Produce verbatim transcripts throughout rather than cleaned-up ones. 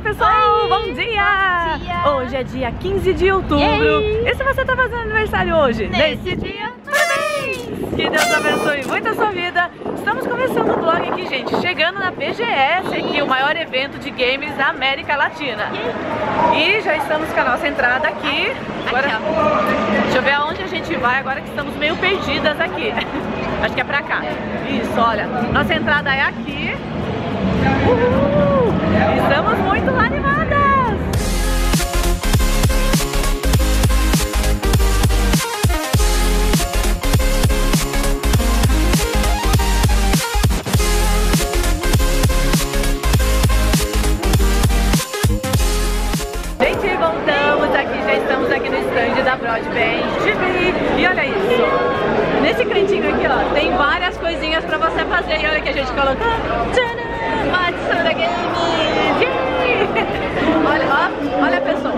pessoal! Oi. Bom dia! Bom dia! Hoje é dia quinze de outubro. Yay. E se você tá fazendo aniversário hoje? Nesse, Nesse dia, parabéns! Que Deus abençoe muito a sua vida. Estamos começando o vlog aqui, gente. Chegando na B G S, aqui, o maior evento de games da América Latina. Yay. E já estamos com a nossa entrada aqui. Agora, aqui, deixa eu ver aonde a gente vai agora que estamos meio perdidas aqui. Acho que é pra cá. Isso, olha. Nossa entrada é aqui. Uhul. Estamos muito animadas! Gente, voltamos aqui, já estamos aqui no stand da Broadband T V. E olha isso, nesse cantinho aqui, ó, tem várias coisinhas pra você fazer. E olha que a gente colocou. Tcharam! Matsura Games! Olha, ó, olha pessoal,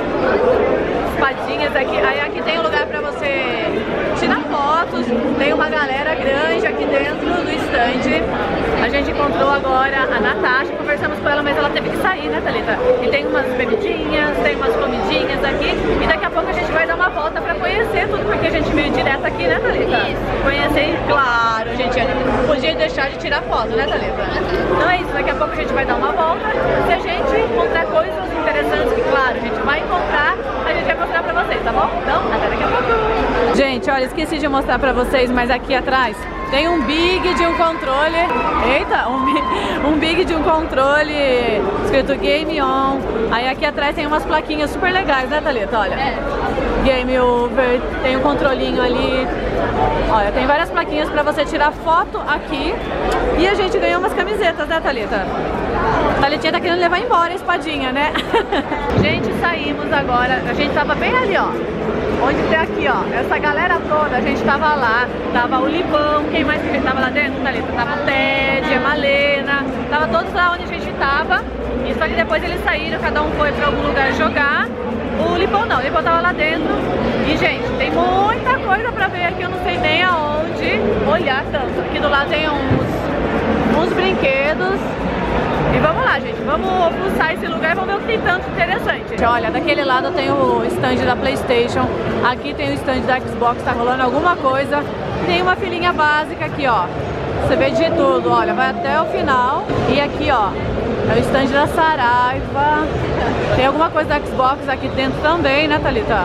espadinhas aqui. Aí aqui tem um lugar pra você tirar fotos. Tem uma galera grande aqui dentro do stand. A gente encontrou agora a Natasha, conversamos com ela, mas ela teve que sair, né, Thalita? E tem umas bebidinhas, tem umas comidinhas aqui. E daqui a pouco a gente vai dar uma volta pra conhecer tudo, porque a gente veio direto aqui, né, Thalita? Isso. Conhecer, claro, a gente não podia deixar de tirar foto, né, Thalita? Então é isso, daqui a pouco a gente vai dar uma volta. Se a gente encontrar coisas interessantes, que claro, a gente vai encontrar, a gente vai mostrar pra vocês, tá bom? Então, até daqui a pouco. Gente, olha, esqueci de mostrar pra vocês, mas aqui atrás tem um big de um controle. Eita, um, um big de um controle escrito Game On. Aí aqui atrás tem umas plaquinhas super legais, né, Thalita? Olha. É. Game Over, tem um controlinho ali. Olha, tem várias plaquinhas pra você tirar foto aqui. E a gente ganhou umas camisetas, né, Thalita? A Thalitinha tá querendo levar embora a espadinha, né? Gente, saímos agora. A gente tava bem ali, ó. Onde tem aqui, ó, essa galera toda, a gente tava lá, tava o Libão, quem mais que a gente tava lá dentro, Thalita? Tava o Ted, a Malena, tava todos lá onde a gente tava, e só que depois eles saíram, cada um foi pra algum lugar jogar. O Libão não, o Libão tava lá dentro. E, gente, tem muita coisa pra ver aqui, eu não sei nem aonde olhar tanto. Aqui do lado tem uns, uns brinquedos. E vamos lá, gente, vamos pulsar esse lugar e vamos ver o que tem tanto interessante. Olha, daquele lado tem o stand da PlayStation, aqui tem o stand da Xbox, tá rolando alguma coisa. Tem uma filinha básica aqui, ó. Você vê de tudo, olha, vai até o final. E aqui, ó, é o stand da Saraiva. Tem alguma coisa da Xbox aqui dentro também, né, Thalita?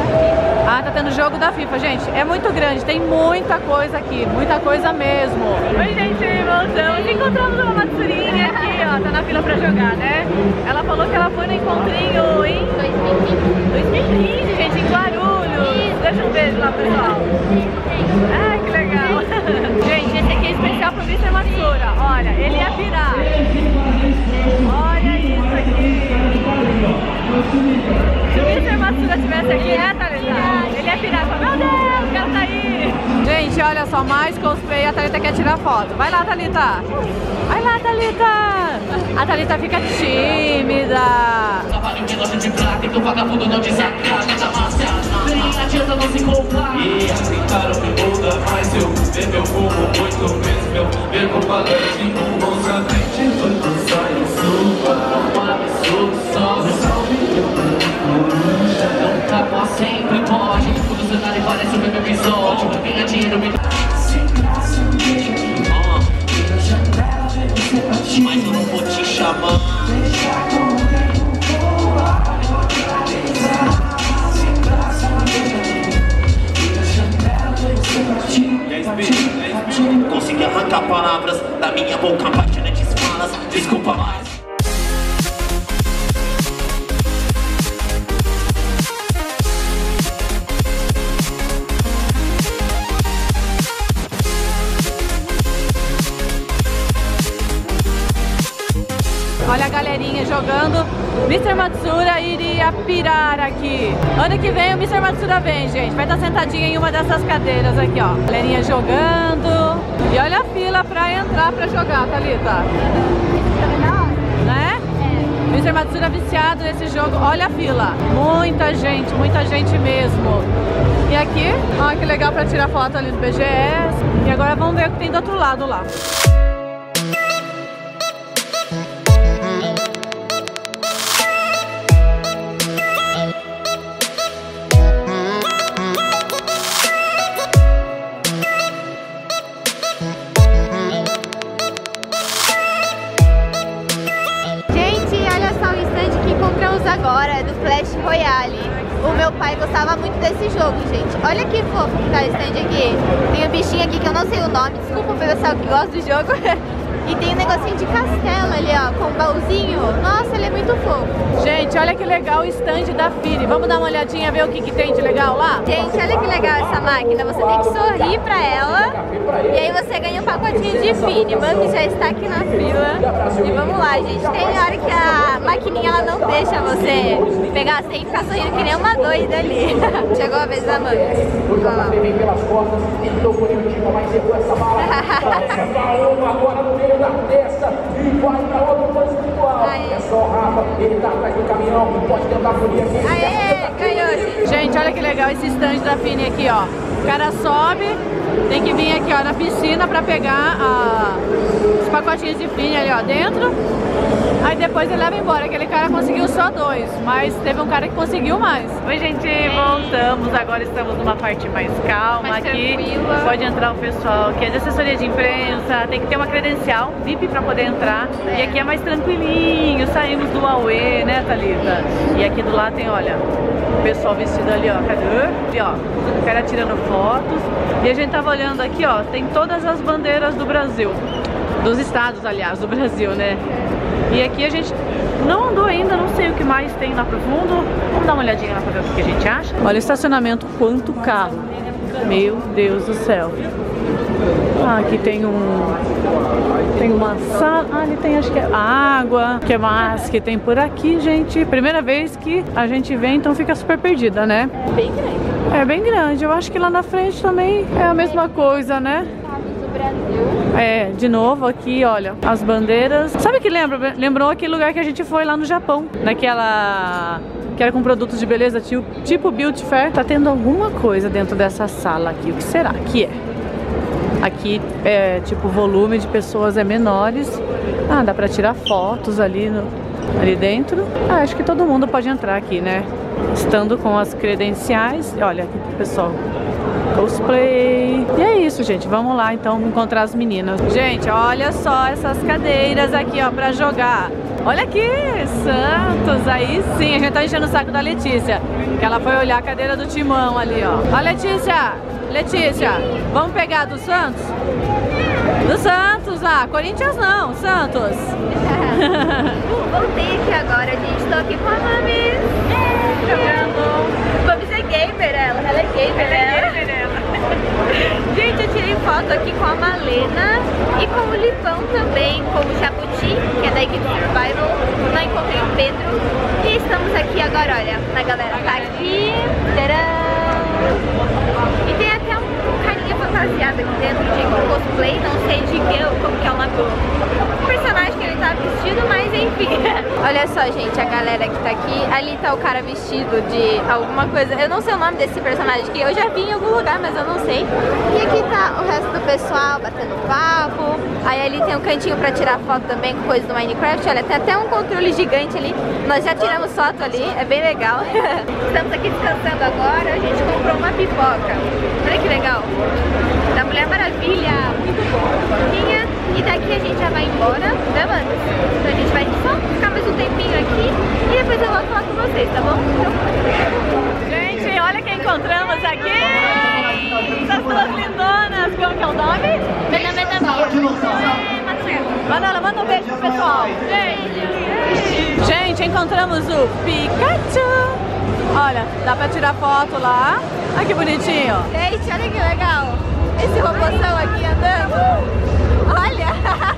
Ah, tá tendo jogo da FIFA, gente. É muito grande, tem muita coisa aqui, muita coisa mesmo. Oi, gente, voltamos. Encontramos uma Matsurinha aqui, ó, tá na fila pra jogar, né? Ela falou que ela foi no encontrinho em dois mil e vinte, gente, em Guarulhos. Deixa um beijo lá, pessoal. Ai, que legal. Gente, esse aqui é especial pro mister Matsura. Olha, ele ia virar. Olha isso aqui. Se o mister Matsura estivesse aqui, é, Thalita? Ele ia virar e falar, meu Deus, o cara tá aí. Gente, olha só, mais cosplay. A Thalita quer tirar foto. Vai lá, Thalita. Vai lá, Thalita. A Thalita fica tímida. Trabalho de loja de prata, então vagabundo não desagrada da massa. Nem adianta não se comprar. E aceitaram me muda, mas eu bebo eu fumo muito mesmo. Eu bebo balante, um bom sabente. Foi pro sonho, suba, um absurdo, só salve. Não tá com a sempre pode. Quando o cenário parece o mesmo episódio. Ganha dinheiro, me dá. Mas eu não vou te chamar. Consegui arrancar palavras da minha boca, apaixonantes falas. Desculpa mais. Olha a galerinha jogando. mister Matsura iria pirar aqui. Ano que vem o mister Matsura vem, gente. Vai estar sentadinha em uma dessas cadeiras aqui, ó. Galerinha jogando. E olha a fila pra entrar pra jogar, Thalita. Né? É. mister Matsura viciado nesse jogo. Olha a fila. Muita gente, muita gente mesmo. E aqui, ó, que legal pra tirar foto ali do B G S. E agora vamos ver o que tem do outro lado lá. jogos agora do Clash Royale. O meu pai gostava muito desse jogo, gente. Olha que fofo que tá o stand aqui. Tem um bichinho aqui que eu não sei o nome, desculpa o pessoal que gosta do jogo. E tem um negocinho de castelo ali, ó, com um baúzinho. Nossa, ele é muito fofo. Gente, olha que legal o stand da Fini. Vamos dar uma olhadinha, ver o que, que tem de legal lá? Gente, olha que legal essa máquina. Você tem que sorrir pra ela e aí você ganha um pacotinho de Fini. Mami já está aqui na fila. E vamos lá, gente. Tem hora que a maquininha ela não deixa você pegar, você tem que ficar sorrindo que nem uma doida ali. Chegou a vez da Mami. Da testa e vai pra outro posição. É só o Rafa, ele tá atrás do caminhão, pode tentar fugir aqui. Aê, ganhou, gente. Gente, olha que legal esse stand da Fini aqui, ó. O cara sobe, tem que vir aqui, ó, na piscina pra pegar a... os pacotinhos de Fini ali, ó, dentro. Aí depois ele leva embora. Aquele cara conseguiu só dois, mas teve um cara que conseguiu mais. Oi, gente, voltamos. Agora estamos numa parte mais calma mais aqui. Tranquila. Pode entrar o pessoal que é de assessoria de imprensa, tem que ter uma credencial V I P pra poder entrar. É. E aqui é mais tranquilinho. Saímos do Huawei, né, Thalita? E aqui do lado tem, olha, o pessoal vestido ali, ó. Cadê? Ali, ó, o cara tirando fotos. E a gente tava olhando aqui, ó, tem todas as bandeiras do Brasil. Dos estados, aliás, do Brasil, né? E aqui a gente não andou ainda, não sei o que mais tem lá pro fundo. Vamos dar uma olhadinha lá pra ver o que a gente acha. Olha o estacionamento, quanto carro. Meu Deus do céu. Ah, aqui tem um... Tem uma sala... Ah, ali tem, acho que é água. O que mais que tem por aqui, gente? Primeira vez que a gente vem, então fica super perdida, né? É bem grande. É bem grande. Eu acho que lá na frente também é a mesma coisa, né? É, de novo aqui, olha, as bandeiras. Sabe que lembra? Lembrou aquele lugar que a gente foi lá no Japão, naquela... que era com produtos de beleza, tipo Beauty Fair. Tá tendo alguma coisa dentro dessa sala aqui. O que será que é? Aqui é tipo, o volume de pessoas é menores. Ah, dá pra tirar fotos ali, no, ali dentro. Ah, acho que todo mundo pode entrar aqui, né? Estando com as credenciais. Olha aqui pro pessoal. Cosplay. E é isso, gente. Vamos lá, então, encontrar as meninas. Gente, olha só essas cadeiras aqui, ó, pra jogar. Olha aqui, Santos. Aí sim, a gente tá enchendo o saco da Letícia, que ela foi olhar a cadeira do Timão ali, ó. Ó, Letícia. Letícia, vamos pegar do Santos? Do Santos, ah, Corinthians não, Santos. Voltei aqui agora, gente. Tô aqui com a Mami. Jogando. Mami é gamer, ela. Ela é gamer, ela. Gente, eu tirei foto aqui com a Malena e com o Lipão também, com o Jabuti, que é da equipe Survival. Lá encontrei o Pedro e estamos aqui agora, olha, a galera tá aqui. Tcharam! E tem até um carinha fantasiado aqui dentro de cosplay, não sei de que, como que é o nome do personagem que ele tá vestido, mas enfim. Olha só, gente, a galera que tá aqui. Ali tá o cara vestido de alguma coisa. Eu não sei o nome desse personagem aqui. Eu já vi em algum lugar, mas eu não sei. E aqui tá o resto do pessoal batendo papo. Aí ali tem um cantinho pra tirar foto também com coisas do Minecraft. Olha, tem até um controle gigante ali. Nós já tiramos foto ali, é bem legal. Estamos aqui descansando agora. A gente comprou uma pipoca. Olha que legal. Da Mulher Maravilha. Muito bom. Pipoquinha. E daqui a gente já vai embora, né, mano? Então a gente vai só ficar mais um tempinho aqui e depois eu volto falar com vocês, tá bom? Então... Gente, olha quem encontramos aqui! Essas duas lindonas! Como que é o nome? Meu nome é Davi. Manala, manda um beijo pro pessoal! Beijo! Gente, encontramos o Pikachu! Olha, dá pra tirar foto lá. Olha que bonitinho! Gente, olha que legal! Esse robôzão aqui andando! Olha!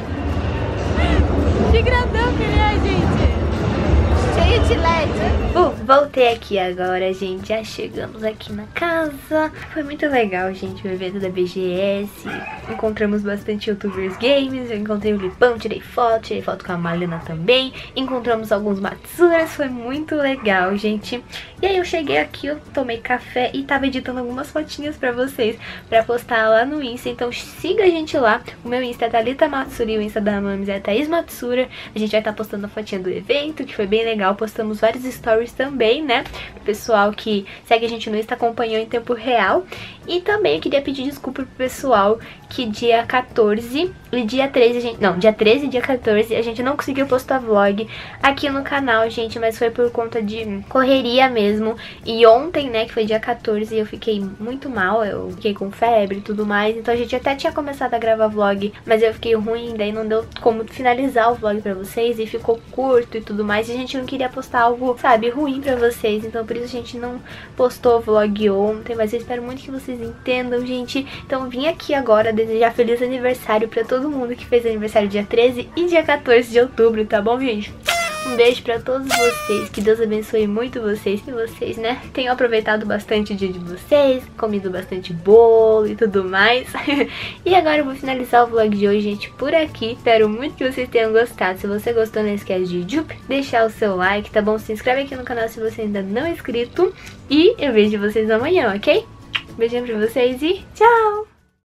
Que grandão que ele é, gente! Cheio de L E D! Uh, voltei aqui agora, gente. Já chegamos aqui na casa. Foi muito legal, gente, o evento da B G S. Encontramos bastante youtubers games. Eu encontrei o Lipão, tirei foto, tirei foto com a Malena também. Encontramos alguns Matsuras. Foi muito legal, gente. E aí eu cheguei aqui, eu tomei café e tava editando algumas fotinhas pra vocês, pra postar lá no Insta. Então siga a gente lá. O meu Insta é Thalita Matsura e o Insta da Mamis é Thaís Matsura. A gente vai estar postando a fotinha do evento, que foi bem legal. Postamos vários stories também, né? O pessoal que segue a gente no Insta acompanhou em tempo real. E também eu queria pedir desculpa pro pessoal que dia quatorze e dia treze, a gente, não, dia treze e dia quatorze a gente não conseguiu postar vlog aqui no canal, gente, mas foi por conta de correria mesmo. E ontem, né, que foi dia quatorze, eu fiquei muito mal, eu fiquei com febre e tudo mais, então a gente até tinha começado a gravar vlog, mas eu fiquei ruim, daí não deu como finalizar o vlog pra vocês e ficou curto e tudo mais, e a gente não queria postar algo, sabe, ruim pra vocês, então por isso a gente não postou o vlog ontem, mas eu espero muito que vocês entendam, gente. Então vim aqui agora desejar feliz aniversário pra todo mundo que fez aniversário dia treze e dia quatorze de outubro, tá bom, gente? Um beijo pra todos vocês, que Deus abençoe muito vocês, que vocês, né, tenham aproveitado bastante o dia de vocês, comido bastante bolo e tudo mais. E agora eu vou finalizar o vlog de hoje, gente, por aqui. Espero muito que vocês tenham gostado. Se você gostou, não esquece de jup, deixar o seu like, tá bom? Se inscreve aqui no canal se você ainda não é inscrito. E eu vejo vocês amanhã, ok? Beijão pra vocês e tchau!